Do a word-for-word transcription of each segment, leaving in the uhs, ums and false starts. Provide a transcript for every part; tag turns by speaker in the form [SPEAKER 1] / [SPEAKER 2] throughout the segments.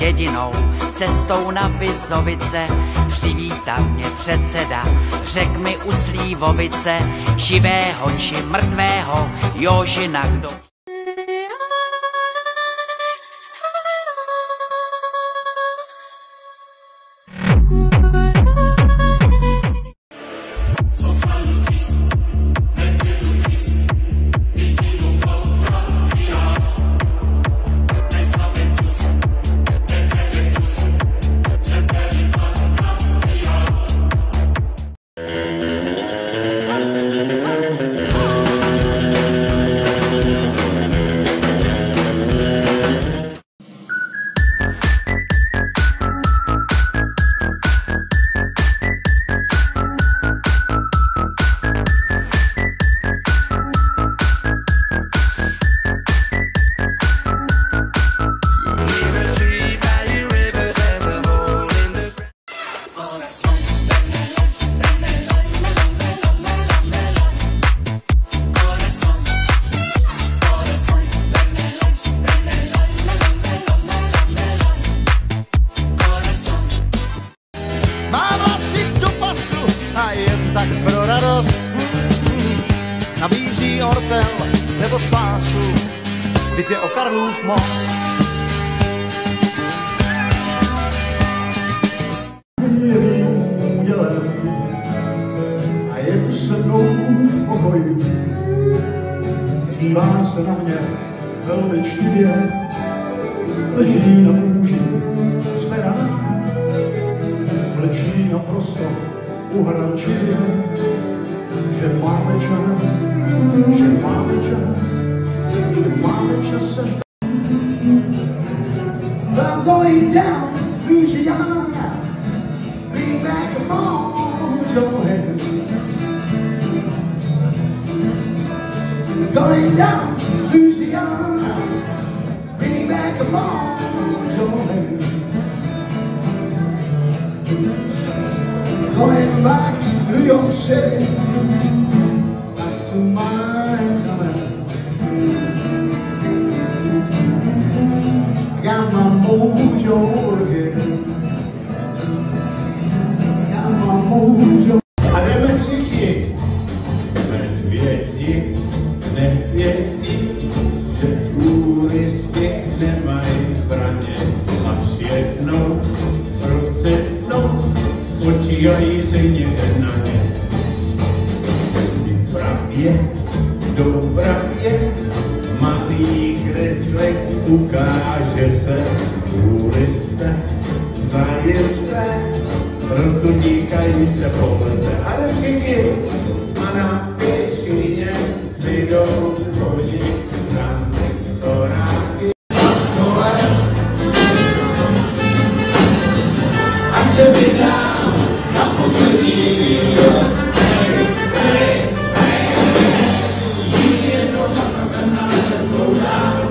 [SPEAKER 1] jedinou cestou na Vizovice. Přivítal mě předseda, řek mi u Slívovice, živého či mrtvého Jožina kdo.
[SPEAKER 2] A jen tak pro radost nabízí ortel nebo spásu, byt je o Karlův most. A je tu se mnou v pokoji, dívá se na mě velmi čtivě, leží na muži zvedaná, leží naprosto uhrančivě, že máme čas, že máme čas, že máme čas se žít. I'm going down, Louisiana, bring back the mojo head. Going down, Louisiana, bring back the mojo head. Going back to New York City, back to my command. I got my mojo again. I got my mojo. A jdeme všichni. Medvědi, medvědi, že turisti nemají zbraně. Až jednou v ruce dnou počívají se někde na ně. Pravě, dobravě, malý kreslek ukáže se. Turisté, zajisté, rozudíkají se po lze. Ale všichni a na pěšině vydou chodit na restoráky. Za sto let a se vydá na poslední výlet. Hej, hej, hej, hej, žij jedno zapravená cestou dál.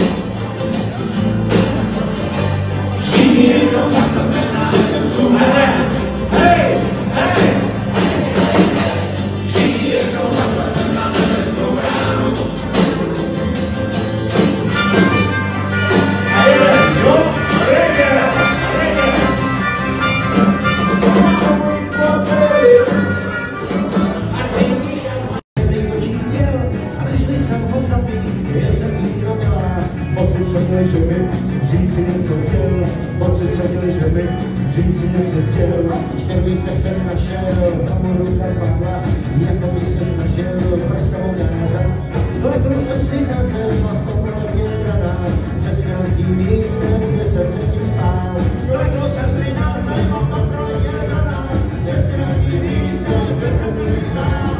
[SPEAKER 2] Žij jedno zapravená cestou dál. Hej, hej, žij jedno zapravená cestou dál. Hej, jo, reggae, reggae. Že mi říci něco chtěl, pocit seděl, že mi říci něco chtěl. Čtyř místech jsem našel, tomu ruka padla, jako by se snažil prstou názat. Lekl jsem si na zem, a to bylo vědaná, přesně tím místem, kde jsem předtím stál. Lekl jsem si na zem, a to bylo vědaná, přesně tím místem, kde jsem předtím stál.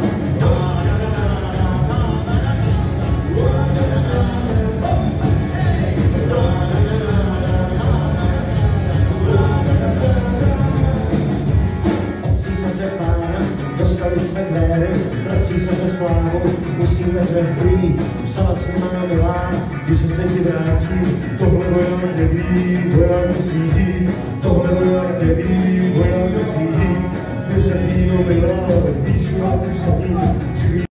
[SPEAKER 2] Dostali jsme dvery, vrací se do slávu, musíme řehlí, psala se má milá, když se ti vrátí, tohle voják neví, voják nesvídí, tohle voják neví, voják nesvídí, my se víno milá, píšu a písaní,